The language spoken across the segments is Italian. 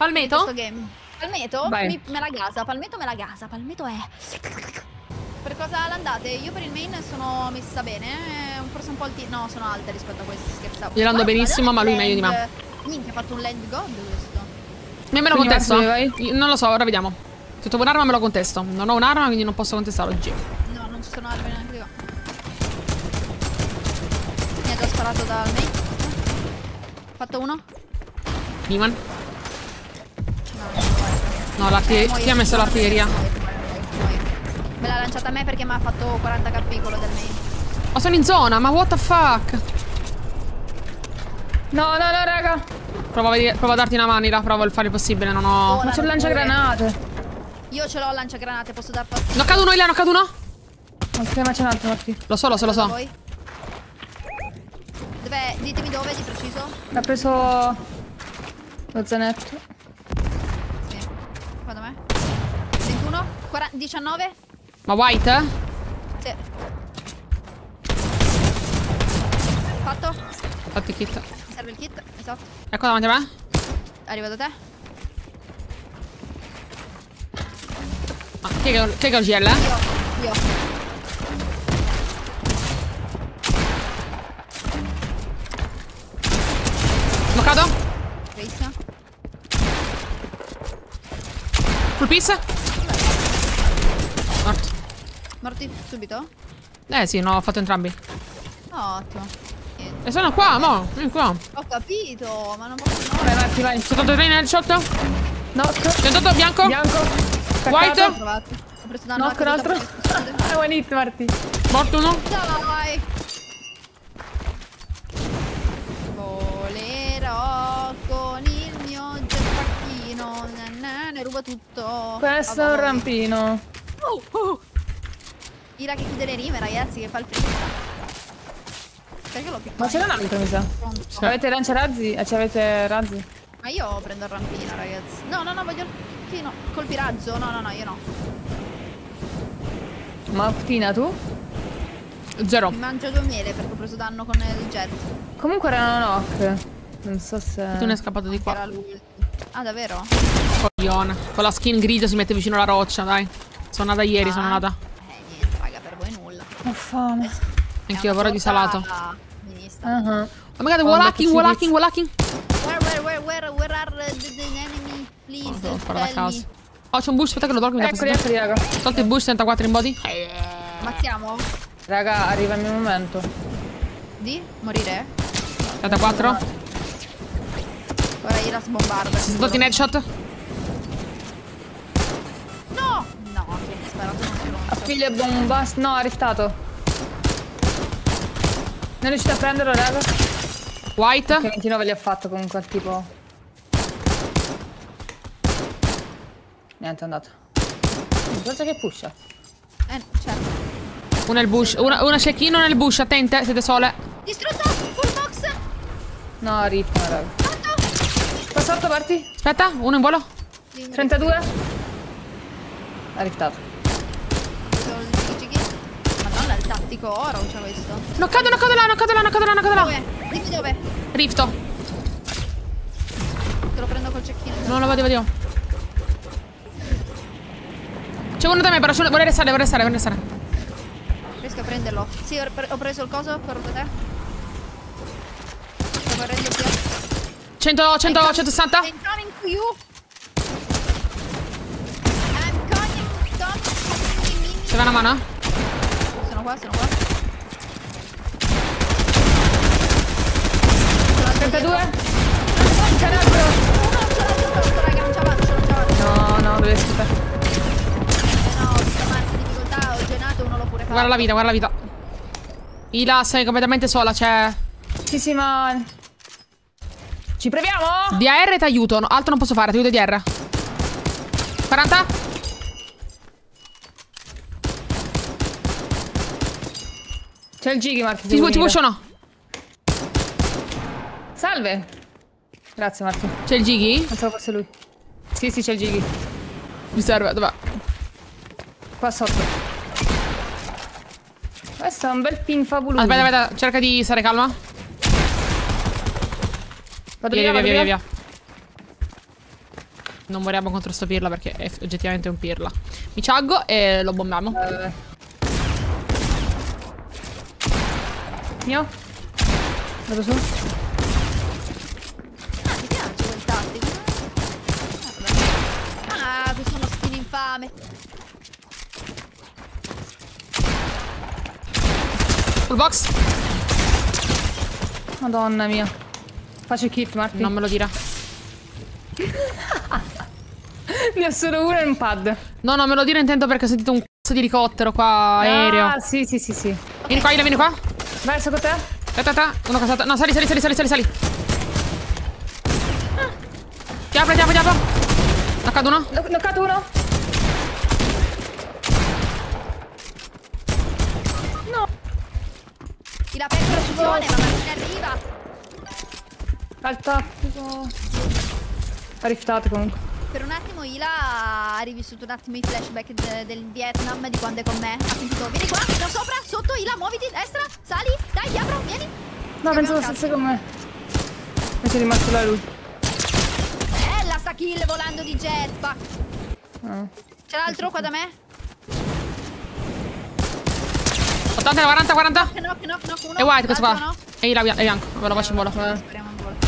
Palmeto? Questo game. Palmeto? Vai. Me la gasa. Palmeto me la gasa. Palmeto è... Per cosa l'andate? Io per il main sono messa bene. Forse un po' no, sono alte rispetto a questi, scherzavo. Io l'ando benissimo, ma lui meglio di me. Minchia, ha fatto un land god questo. Me lo contesto? Quindi vai. Io non lo so, ora vediamo. Se trovo un'arma me lo contesto. Non ho un'arma, quindi non posso contestarlo oggi. No, non ci sono armi neanche io. Niente, ho sparato dal main. Fatto uno. Iman. No, l'artiglieria. Chi ha messo l'artiglieria? Me l'ha lanciata a me perché mi ha fatto 40 kp quello del main. Ma sono in zona, ma what the fuck? No, no, no, raga. Provo a darti una manila, provo a fare il possibile, non ho... Ma c'è il lanciagranate. Io ce l'ho il lanciagranate, posso dar fastidio. Knoccato uno, Ila, knoccato uno? Ok, ma c'è un altro, Marti. Lo so. Voi? Dov'è? Ditemi dove di preciso. L'ha preso lo zanetto. Sì. Qua da me. 21, 19. Ma white? Sì. Fatto. Fatti il kit. Mi serve il kit, esatto. Ecco davanti a me. Arrivo da te. Ah, chi è che ho il GL? Io. Knoccato? Bravissima. Full piece? Morto. Morti subito? Sì, no, ho fatto entrambi. Oh, ottimo. Niente. E sono qua, mo. Vieni qua. Ho capito, ma non posso... No. Vai, Marti, vai. 73 in headshot. Knock. 78 bianco. Bianco. White. Ho provato. Ho preso danno Knock, un altro. È one hit, Marti. Morto uno. Dai. Volerò con il mio jetpackino. Ne ruba tutto. Questo è un rampino. Ira che chiude le rime, ragazzi, che fa il freestyle. Perché l'ho piccato? Ma c'era un altro, mi sa. Pronto. Avete lanciarazzi? Ci avete razzi? Ma io prendo il rampino, ragazzi. No, voglio il rampino. Colpi razzo? No, io no. Ma Octina, tu? Zero. Mi mangio 2 miele perché ho preso danno con il jet. Comunque erano knock. Non so se... Tu ne è scappato di qua. Era lui. Ah, davvero? Coglione. Con la skin grigia si mette vicino alla roccia, dai. Sono nata ieri, sono nata. Niente, raga, per voi nulla. Ho fame. Anch'io, vorrei di salato. Ministra. Oh my god, wallhacking. Where are the enemy? Please, Devo fare la tell casa. me. Oh, c'è un bush, aspetta che lo tolgo. Eccoli, raga. Tolto il bush, 34 in body. Mazziamo? Raga, arriva il mio momento. Di morire? 34. Ora Ira sbombarda. Si è tolto in headshot. No! No, che ho sparato uno stronzo. Affiglia bomba. No, ha riftato. Non riuscite a prenderlo, raga? White. Che 29 li ha fatto comunque al tipo. Niente, è andato. Pensa che pusha. Certo. Una nel bush. Una cecchino nel bush, attente, siete sole. Distrutto! Full box! No, rift, raga. Qua sotto, parti? Aspetta, uno in volo. 32. Ha riftato. Madonna, il tattico oro c'è questo. Knoccato là. Dove? Dimmi dove. Rifto. Te lo prendo col cecchino. No, lo vediamo. C'è uno da me, però vorrei restare. Riesco a prenderlo. Sì, ho preso il coso, corro da te. Devo renderti. 160. I'm coming to you. I'm coming. Stop. C'è una mano? Sono qua. 32. No, dove schifare. No, stamattina in difficoltà ho genato, uno l'ho pure fatto. Guarda la vita. Ila, sei completamente sola, c'è... Sì, ma... Ci proviamo? DR ti aiuto, altro non posso fare, ti aiuto DR. 40. C'è il Gigi, Marti. Ti push o no? Salve. Grazie, Marti. C'è il Gigi? Non so fosse lui. Sì, c'è il Gigi. Mi serve, dov'è? Qua sotto. Questo è un bel pin favoloso. Aspetta, cerca di stare calma. Vado Via. Non moriamo contro sto pirla perché è oggettivamente un pirla. Mi ciaggo e lo bombiamo. Mio? Vado su. Mi piace quel tattico. Ah, questo è uno skin infame. Full box. Madonna mia. Faccio il kit, Marti. Non me lo dire. Ne ho solo uno e un pad. No, no, me lo dire intendo perché ho sentito un cazzo di elicottero qua aereo. Ah, sì, sì, sì, sì. Vieni qua, Ila, vieni qua. Verso con te? Aspetta, uno casato. No, sali. Ti apro. Knoccato uno. Knoccato uno? No. La pecora fusione, ma non arriva. Al tattico. Ha riftato comunque. Per un attimo Ila ha rivissuto un attimo i flashback del Vietnam di quando è con me. Ha sentito, vieni qua, da sopra, sotto, Ila, muoviti, destra, sali, dai, ti apro, vieni. No, pensavo stesse con me. Invece è rimasto là lui. Bella sta kill volando di jetpack. C'è l'altro qua da me? 80, 40. No, uno. È white questo qua. No? E Ila è bianco. Ve lo faccio in volo. Speriamo in volo.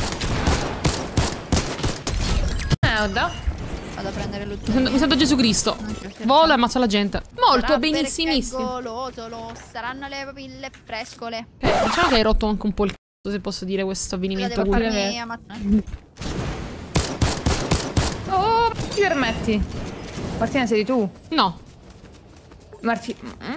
Merda. Vado a prendere l'ultimo. Mi sento Gesù Cristo. Volo e ammazzo la gente. Molto benissimissimo. Goloso, lo saranno le papille frescole. Diciamo che hai rotto anche un po' il c***o, se posso dire, questo avvenimento. Devo farmi ammazzare. Oh, ti permetti? Martina, sei tu? No. Marti...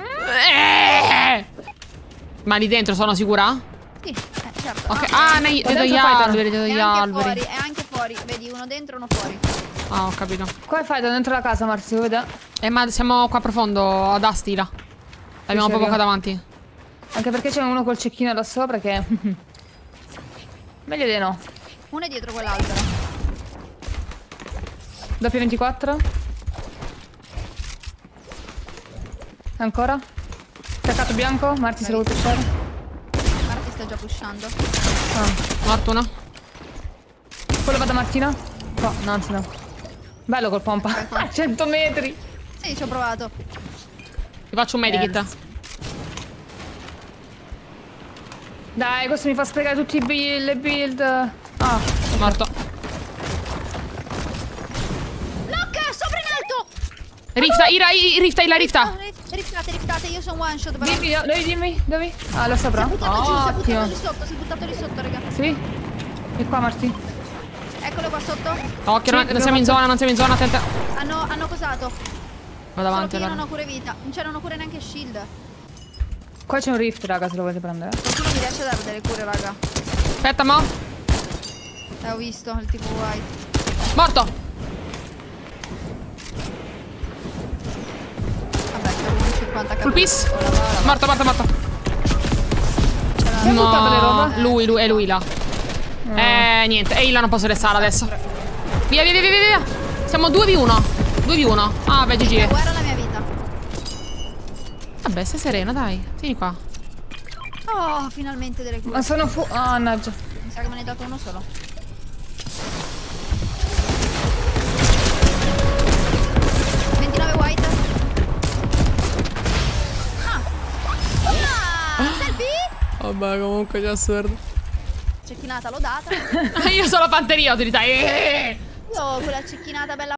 Ma lì dentro sono sicura? Sì, certo. Ok. No, Ah, vedo gli alberi, vedo gli alberi. È anche fuori, vedi, uno dentro e uno fuori. Ah, ho capito. Come fai da dentro la casa, Marti? Si vede? Ma siamo qua profondo, ad Astila. L'abbiamo proprio qua davanti. Anche perché c'è uno col cecchino là sopra che... Meglio di no. Uno è dietro quell'albero. Doppio 24. Ancora. Staccato bianco. Marti se lo vuoi pushare. Marti sta già pushando. Morto uno. Quello va da Martina? No, no, anzi no. Bello col pompa. A 100 metri. Sì, ci ho provato. Ti faccio un medikit. Dai, questo mi fa sprecare tutti le build. Ah, Morto. Lock, sopra in alto! Rifta, Ila, rifta. Riftate, io sono one shot. dimmi, dove? Ah, là sopra? Si è buttato giù, Ottimo. si è buttato lì sotto, raga. Sì? E qua, Marti? Eccolo qua sotto. Occhio, Sì, non siamo in zona, attenta. Hanno cosato. Vado avanti, Solo che io allora. non ho cure vita. Non ho cure neanche shield. Qua c'è un rift, raga, se lo volete prendere. Qualcuno mi riesce a dare delle cure, raga. Aspetta, mo. Ho visto il tipo white. Morto. Vabbè, c'è un 50 Full piece. Morto. Chi ha buttato le robe? Lui là. Niente. E Ila non posso restare adesso. Via. Siamo 2v1. 2v1. Ah, beh, GG. Guarda la mia vita. Vabbè, stai serena, dai. Vieni qua. Oh, finalmente delle cure. Ma sono fu... Ah, mannaggia. Mi sa che me ne hai dato uno solo. White. Selfie? Vabbè, comunque che assurdo. Cecchinata l'ho data. Io sono la panteria, utilità. Io quella cecchinata bella